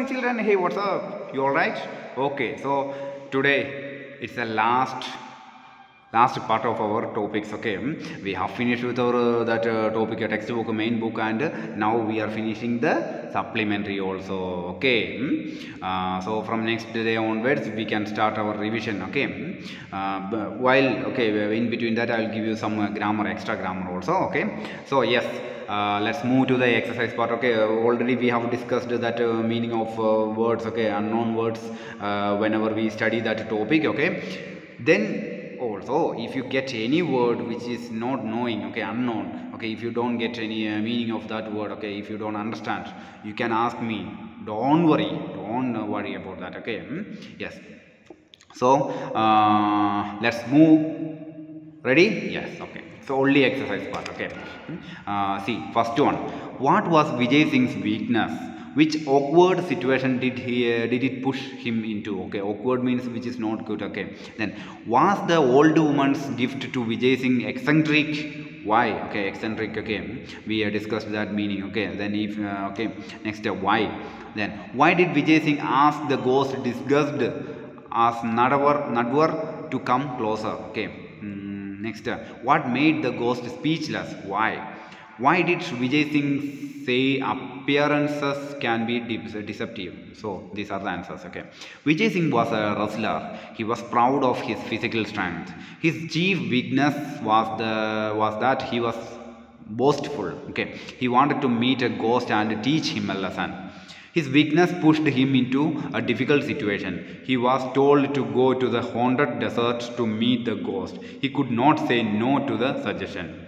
morning, children. Hey, what's up? You all right? Okay, so today it's the last part of our topics. Okay, we have finished with our that topic, textbook, main book, and now we are finishing the supplementary also. Okay, so from next day onwards we can start our revision. Okay, while okay, in between that I will give you some grammar, extra grammar also. Okay, so yes. Let's move to the exercise part. Okay, already we have discussed that meaning of words. Okay, unknown words whenever we study that topic. Okay, then also if you get any word which is not knowing, okay, unknown, okay, if you don't get any meaning of that word, okay, if you don't understand, you can ask me. Don't worry about that. Okay, yes. So let's move. Ready? Yes. Okay. So only exercise part. Okay. See, first one. What was Vijay Singh's weakness? Which awkward situation did it push him into? Okay. Awkward means which is not good. Okay. Then was the old woman's gift to Vijay Singh eccentric? Why? Okay. Eccentric. Okay. We discussed that meaning. Okay. Then if okay. Next why? Then why did Vijay Singh ask the ghost disgusted as Nadwar to come closer? Okay. Next, what made the ghost speechless? Why? Why did Vijay Singh say appearances can be deceptive? So these are the answers. Okay. Vijay Singh was a wrestler. He was proud of his physical strength. His chief weakness was that he was boastful. Okay. He wanted to meet a ghost and teach him a lesson. His weakness pushed him into a difficult situation. He was told to go to the haunted desert to meet the ghost. He could not say no to the suggestion.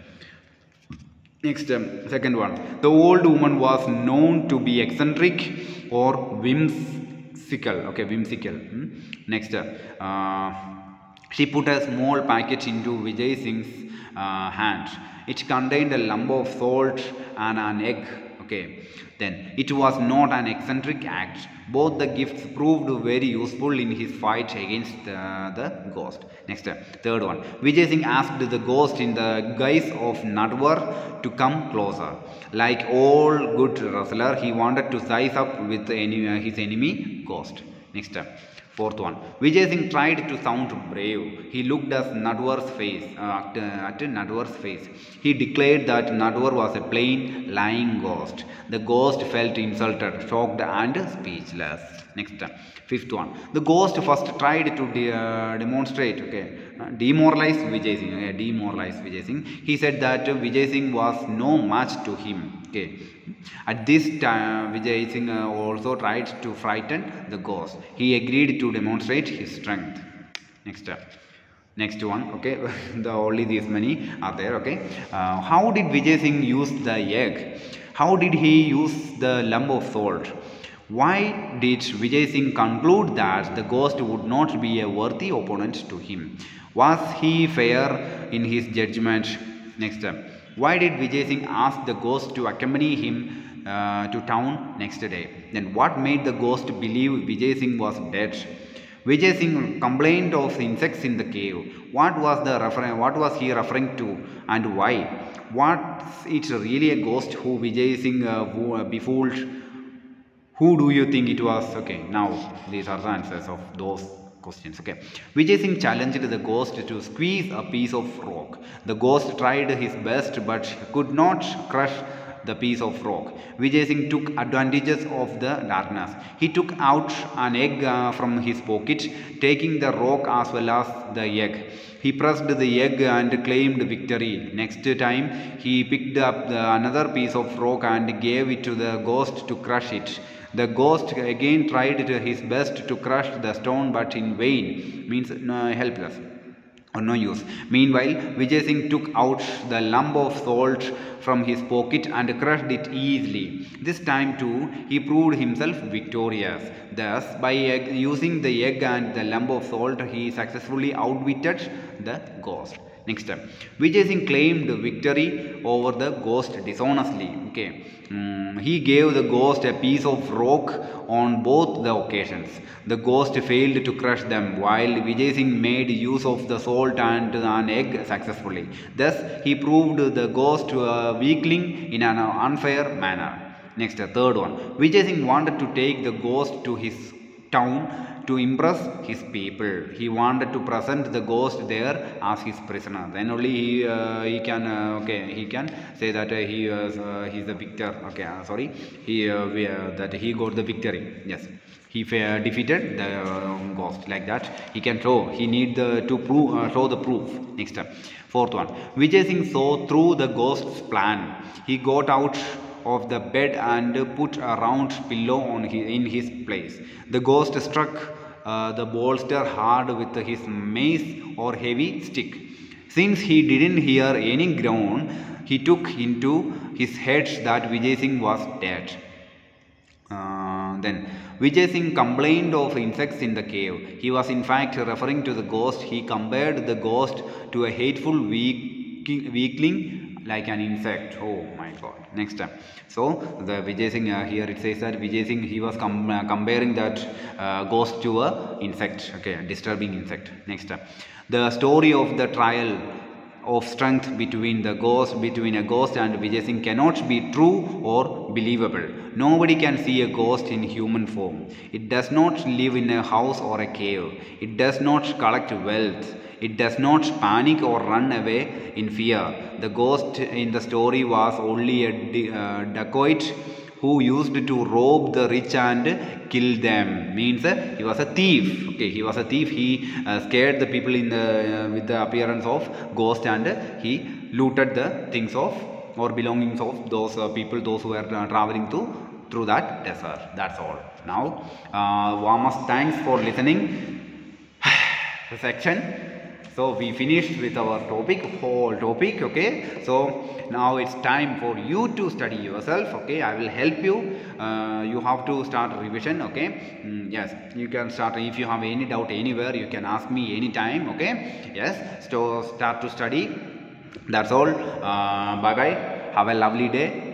Next, second one. The old woman was known to be eccentric or whimsical. Okay, whimsical. Next, she put a small packet into Vijay Singh's hand. It contained a lump of salt and an egg. Okay, then it was not an eccentric act. Both the gifts proved very useful in his fight against the ghost. Next, third one. Vijay Singh asked the ghost in the guise of Nadwar to come closer. Like all good wrestler, he wanted to size up with his enemy ghost. Next, fourth one. Vijay Singh tried to sound brave. He looked at Nadwar's face. He declared that Nadwar was a plain, lying ghost. The ghost felt insulted, shocked, and speechless. Next, fifth one. The ghost first tried to demoralize Vijay Singh. Okay, demoralize Vijay Singh. He said that Vijay Singh was no match to him. Okay. At this time, Vijay Singh also tried to frighten the ghost. He agreed to demonstrate his strength. Next one. Okay, only these many are there. Okay, how did Vijay Singh use the egg? How did he use the lump of salt? Why did Vijay Singh conclude that the ghost would not be a worthy opponent to him? Was he fair in his judgment? Next, why did Vijay Singh ask the ghost to accompany him to town next day? Then what made the ghost believe Vijay Singh was dead? Vijay Singh complained of insects in the cave. What was he referring to, and why? Was it really a ghost who Vijay Singh befooled? Who do you think it was? Okay, now these are the answers of those questions. Okay, Vijay Singh challenged the ghost to squeeze a piece of rock. The ghost tried his best but could not crush the piece of rock. Vijay Singh took advantages of the darkness. He took out an egg from his pocket, taking the rock as well as the egg. He pressed the egg and claimed victory. Next time, he picked up another piece of rock and gave it to the ghost to crush it. The ghost again tried his best to crush the stone, but in vain, means helpless or no use. Meanwhile, Vijay Singh took out the lump of salt from his pocket and crushed it easily. This time too, he proved himself victorious. Thus, by using the egg and the lump of salt, he successfully outwitted the ghost. Next, Vijay Singh claimed victory over the ghost dishonestly. Okay, he gave the ghost a piece of rock on both the occasions. The ghost failed to crush them, while Vijay Singh made use of the salt and an egg successfully. Thus, he proved the ghost a weakling in an unfair manner. Next, third one. Vijay Singh wanted to take the ghost to his town to impress his people. He wanted to present the ghost there as his prisoner. Then only he can he can say that he's the victor. Okay, sorry, that he got the victory. Yes, he defeated the ghost. Like that, he can show. He need to prove show the proof. Next, fourth one. Vijay Singh saw through the ghost's plan. He got out of the bed and put a round pillow in his place. The ghost struck the bolster hard with his mace or heavy stick. Since he didn't hear any groan, he took into his head that Vijay Singh was dead. Then Vijay Singh complained of insects in the cave. He was in fact referring to the ghost. He compared the ghost to a hateful weakling like an insect. Oh my god. Next time. So the Vijay Singh here it says that Vijay Singh he was comparing that ghost to a insect. Okay, disturbing insect. Next time. The story of the trial of strength between a ghost and Vijay Singh cannot be true or believable. Nobody can see a ghost in human form. It does not live in a house or a cave. It does not collect wealth. It does not panic or run away in fear. The ghost in the story was only a dacoit who used to rob the rich and kill them. Means he was a thief. Okay, he was a thief. He scared the people in the with the appearance of ghost, and he looted the things of or belongings of those people, those who were traveling through that desert. That's all. Now, warmest thanks for listening the section. So we finished with our whole topic. Okay, so now it's time for you to study yourself. Okay, I will help you. You have to start revision. Okay, yes, you can start. If you have any doubt anywhere, you can ask me anytime. Okay, yes, so start to study. That's all. Bye bye. Have a lovely day.